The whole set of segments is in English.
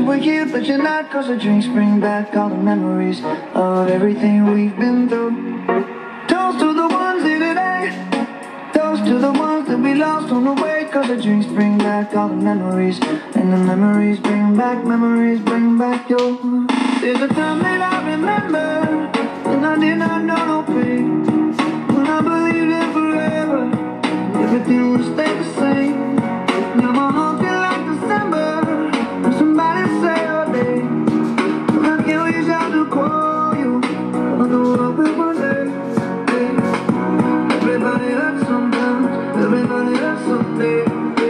were here, but you're not. Cause the drinks bring back all the memories of everything we've been through. Toast to the ones here today. Toast to the ones that we lost on the way. Cause the drinks bring back all the memories. And the memories bring back your. There's a time that I remember when I did not know no pain. When I believed in forever, everything would stay the same. Now my heart feels like December. When somebody say your name, I can't reach out to call you. I know I'll be one day. Everybody hurts sometimes. Everybody hurts someday.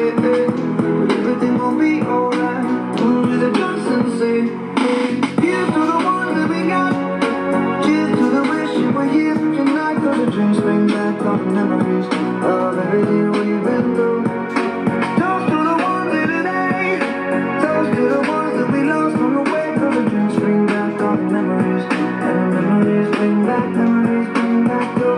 But everything gon' be alright. Only the Johnson say. Here's to the ones that we got. Cheers to the wish you were here tonight. Cause the drinks bring back all the memories of everything we've been through. Toast to the ones here today. Toast to the ones that we lost on the way. Cause the drinks bring back all the memories. And the memories bring back your. Memories bring back your.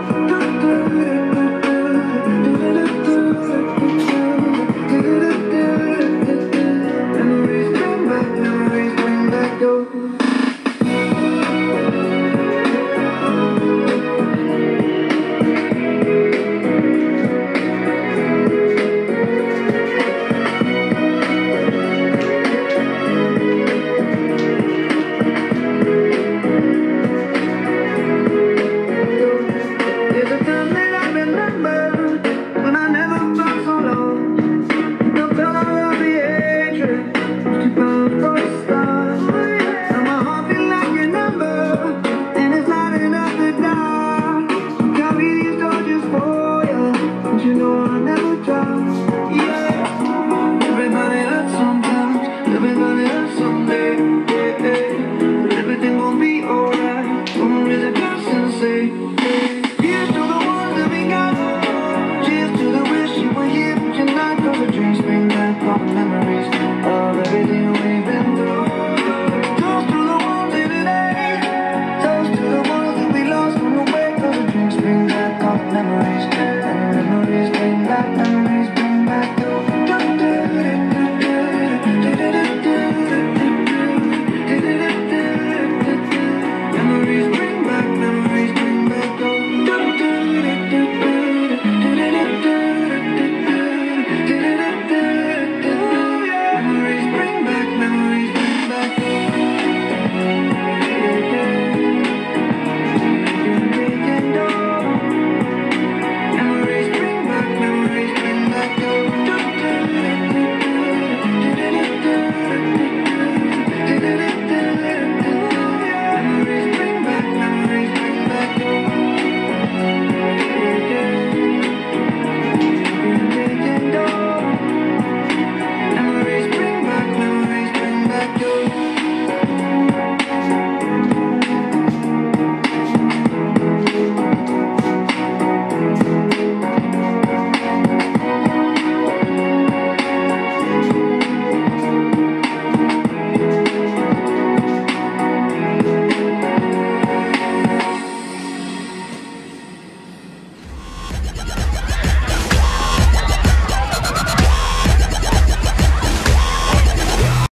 Memories bring back all the memories.